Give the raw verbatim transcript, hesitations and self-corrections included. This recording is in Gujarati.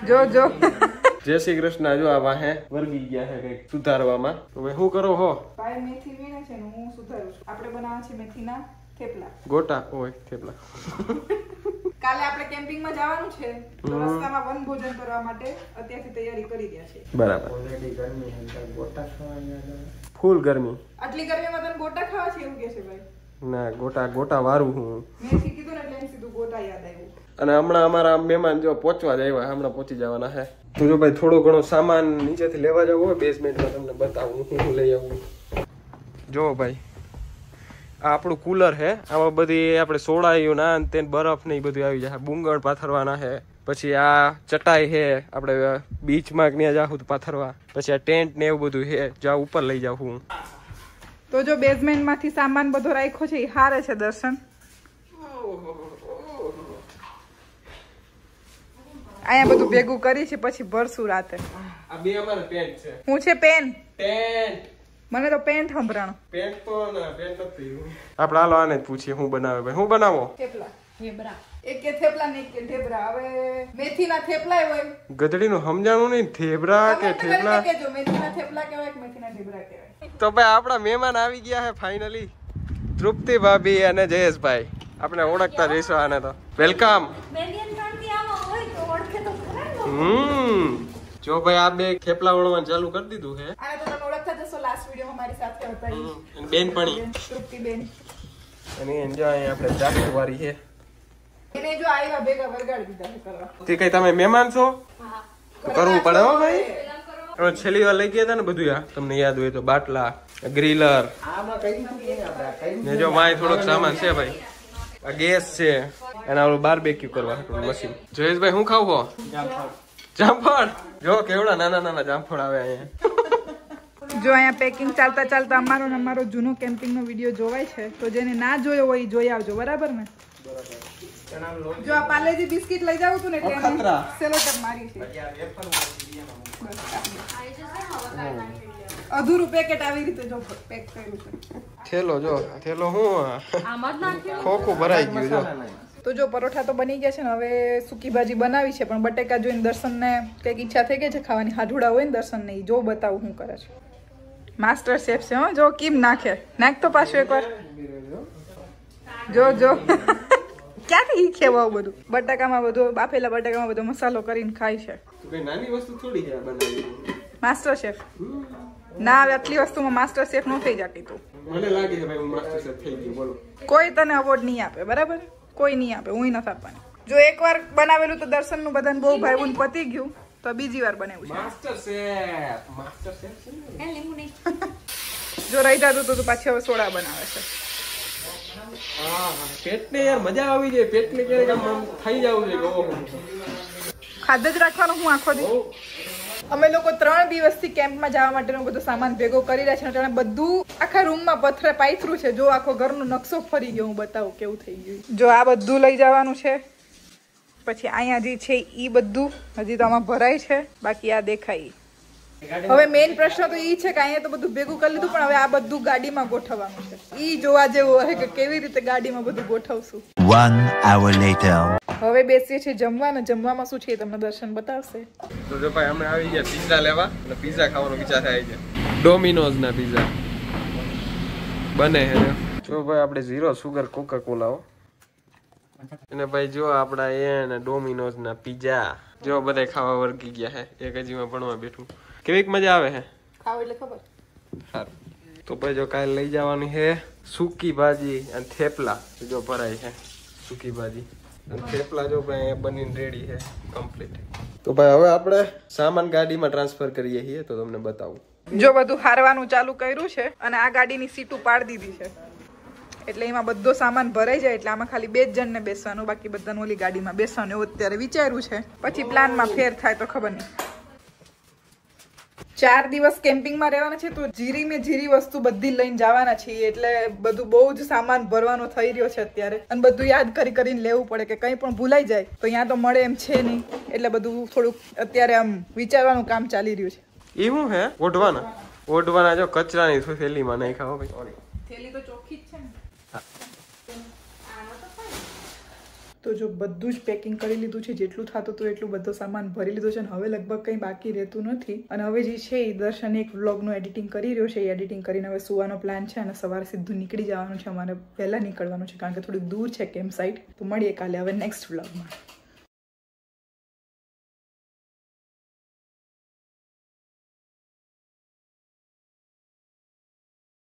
જો જો જય શ્રી કૃષ્ણ. જો આવા હે વર્ગી ગયા હે કઈક સુધારવામાં. હવે શું કરો હો? ભાઈ મેથી વીણે છે ને હું સુધારું છું. આપણે બનાવવા છે મેથીના થેપલા. ગોટા હોય થેપલા. કાલે આપણે કેમ્પિંગમાં જવાનું છે તો રસ્તામાં વન ભોજન કરવા માટે અત્યારથી તૈયારી કરી રહ્યા છે. બરાબર. ઓલરેડી ગરમી છે, ગોટા ખાવા ફૂલ ગરમી. આટલી ગરમીમાં તને ગોટા ખાવા છે એવું કે છે ભાઈ? ના, ગોટા ગોટા વારું હું. મેથી કીધું ને એટલે સીધું ગોટા યાદ આવ્યું. અને હમણાં અમારા મહેમાન જો પહોંચવા જ આવ્યા, હમણાં પહોંચી જવાના છે. તો જો ભાઈ થોડો ઘણો સામાન નીચેથી લેવા જવો હોય બેઝમેન્ટમાં, તમને બતાવું હું લઈ આવું. જો ભાઈ આ આપણું કુલર છે. આમાં બધી આપણે સોડાયું ના તે બરફ ને એ બધું આવી જાય. બુંગળ પાથરવાના છે. પછી આ ચટાઈ છે, આપણે બીચમાં ત્યાં જાઉં તો પાથરવા. પછી આ ટેન્ટ ને એવું બધું છે, જ્યાં ઉપર લઈ જાઉં હું. તો જો બેઝમેન્ટ માંથી સામાન બધો રાખ્યો છે એ હારે છે દર્શન. અહીંયા બધું ભેગું કરી છે પછી ભરશું રાતે. આ બે અમારા પેન્ટ છે. હું છે પેન પેન્ટ. મને તો પેન્ટ સંભળાણો. પેન્ટ તો ના પેન્ટ નથી. આપણે હાલો આને જ પૂછીએ શું બનાવે ભાઈ. શું બનાવો? થેપલા. થેપલા. એક કે થેપલા ને એક કે ઢેબરા. હવે મેથીના થેપલા હોય. ગધડીનું સમજાણું નહીં. થેબરા કે થેપલા? કેજો મેથીના થેપલા કહેવાય કે મેથીના ઢેબરા કહેવાય. તો ભાઈ આપણા મહેમાન આવી ગયા છે ફાઇનલી. તૃપ્તિ ભાભી અને જયેશભાઈ. આપણે ઓળખતા રહીશું આને તો. વેલકમ. હમ જો ભાઈ આ બે થેપલા વણવાનું ચાલુ કરી દીધું છે. આને તો તમે ઓળખતા જશો, લાસ્ટ વિડિયો અમારી સાથે હતા ઈ. બેનપણી તૃપ્તિ બેન. અને એન્જોય આપણે જાકુ વારી છે. એને જો આવ્યા ભેગા વરગાડી દીધા છે કરવા. તે કઈ તમે મહેમાન છો? હા. કરવું પડે હો ભાઈ. તમે છેલ્લી વાર લઈ ગયા હતા ને બધું આ તમને યાદ હોય તો બાટલા, ગ્રીલર. આમાં કઈ ને જો માય થોડોક સામાન છે ભાઈ. આ ગેસ છે. એના ઓલું બારબેક્યુ કરવા મશીન. જયેશભાઈ શું ખાવ છો? જામફળ. જો કેવડા નાના નાના જામફળ આવે અહીંયા. જો અહીંયા પેકિંગ ચાલતા ચાલતા અમારો ને અમારો જૂનો કેમ્પિંગ નો વિડીયો જોવાય છે તો જેને ના જોયો હોય જોઈ આવજો. બરાબર ને? જો આ પાર્લેજી બિસ્કિટ લઈ જાવ તું ને એટલે સેલો ટેપ મારી છે. અધૂરું પેકેટ આવી રીતે જો પેક કર્યું છે. થેલો જો થેલો હું ખોખું ભરાઈ ગયું જો. તો જો પરોઠા તો બની ગયા છે ને, હવે સૂકી ભાજી બનાવી છે પણ બટેકા જોઈને દર્શનને કંઈક ઈચ્છા થઈ ગઈ છે ખાવાની. હાડુડા હોય ને દર્શનને ઈ જો બતાવું શું કરે છે. માસ્ટર શેફ છે હો. જો કેમ નાખે. નાખ તો પાછું એકવાર. જો જો ક્યાંથી શીખે આવું બધું. બટાકામાં બધું બાફેલા બટાકામાં બધો મસાલો કરીને ખાય છે. નાની વસ્તુ થોડી છે બનાવી. માસ્ટર શેફ ના, હવે આટલી વસ્તુમાં માસ્ટર શેફ નો થઈ જતી તું. મને લાગે છે ભાઈ હું માસ્ટર શેફ થઈ ગયો. બોલો. કોઈ તને અવોર્ડ નહીં આપે. બરાબર? કોઈ નહીં આપે. હું નથી આપવાની. જો એકવાર બનાવેલું તો દર્શન નું બધાને બહુ ભાઈબંધ પતી ગયું તો બીજી વાર બનાવ્યું છે માસ્ટર શેફ. માસ્ટર શેફ છે ને લીંબુ નહીં. જો રહી જતું તો પાછી હવે સોડા બનાવે છે. હા પેટને યાર મજા આવી જાય. પેટને ક્યારેક આમ થઈ જવું જોઈએ. ઓહો ખાધ જ રાખવાનું હું આખો દી. અમે લોકો ત્રણ દિવસથી કેમ્પમાં જવા માટેનો બધો સામાન ભેગો કરી રહ્યા છે અને બધું આખા રૂમમાં પથરે પાથરું છે. જો આખો ઘરનો નકશો ફરી ગયો. હું બતાવું કેવું થઈ ગયું. જો આ બધું લઈ જવાનું છે. પછી અહીંયા જે છે ઈ બધું હજી તો આમાં ભરાય છે. બાકી આ દેખાય. હવે મેઇન પ્રશ્ન તો ઈ છે કે અહીંયા તો બધું ભેગું કરી લીધું પણ હવે આ બધું ગાડીમાં ગોઠવવાનું છે. ઈ જોવા જેવું હોય કે કેવી રીતે ગાડીમાં બધું ગોઠવશું. One hour later. હવે બેસીએ છીએ જમવા ને જમવામાં શું છે તમને દર્શન બતાવશે. તો જો ભાઈ અમે આવી ગયા પિઝા લેવા અને પિઝા ખાવાનો વિચાર થાય છે. ડોમિનોઝ ના પિઝા બને છે. જો ભાઈ આપણે ઝીરો સુગર કોકા કોલા અને ભાઈ જો આપડા એ ને ડોમિનોઝ ના પિઝા જો બધા ખાવા વર્ગી ગયા છે. એક હજી માં ભણવા બેઠું. કેવીક મજા આવે છે ખાવ એટલે ખબર. સારું. તો ભાઈ જો કાલે લઈ જવાની છે સૂકી ભાજી અને થેપલા. જો ભરાય છે સૂકી ભાજી અને થેપલા. જો ભાઈ બનીને રેડી છે કમ્પ્લીટ. તો ભાઈ હવે આપણે સામાન ગાડીમાં ટ્રાન્સફર કરીએ છીએ તો તમને બતાવું. જો બધું હારવાનું ચાલુ કર્યું છે અને આ ગાડીની સીટું પાડી દીધી છે એટલે એમાં બધો સામાન ભરાઈ જાય એટલે આમાં ખાલી બે જ જણને બેસવાનું, બાકી બધાને ઓલી ગાડીમાં બેસવાનું એવું અત્યારે વિચાર્યું છે. પછી પ્લાનમાં ફેર થાય તો ખબર નહીં. ચાર દિવસ કેમ્પિંગમાં રહેવાના છે તો જીરી મેં જીરી વસ્તુ બધી લઈને જવાના છીએ એટલે બધું બહુ જ સામાન ભરવાનો થઈ રહ્યો છે અત્યારે. અને બધું યાદ કરી કરીને લેવું પડે કે કંઈ પણ ભૂલાઈ જાય તો ત્યાં તો મળે એમ છે નહીં એટલે બધું થોડુંક અત્યારે આમ વિચારવાનું કામ ચાલી રહ્યું છે. એ શું હે ઓઢવાના? ઓઢવાના જો કચરાની થેલીમાં નહીં ખાઓ ભાઈ. થેલી તો ચોખ્ખી જ છે ને. તો જો બધું જ પેકિંગ કરી લીધું છે, જેટલું થતું હતું એટલું બધો સામાન ભરી લીધો છે અને હવે લગભગ કંઈ બાકી રહેતું નથી. અને હવે જે છે એ દર્શન એક વ્લોગનું એડિટિંગ કરી રહ્યો છે. એ એડિટિંગ કરીને હવે સુવાનો પ્લાન છે અને સવારે સીધું નીકળી જવાનું છે. અમારે વહેલા નીકળવાનું છે કારણ કે થોડીક દૂર છે કેમ્પ સાઇટ. તો મળીએ કાલે હવે નેક્સ્ટ વ્લોગમાં.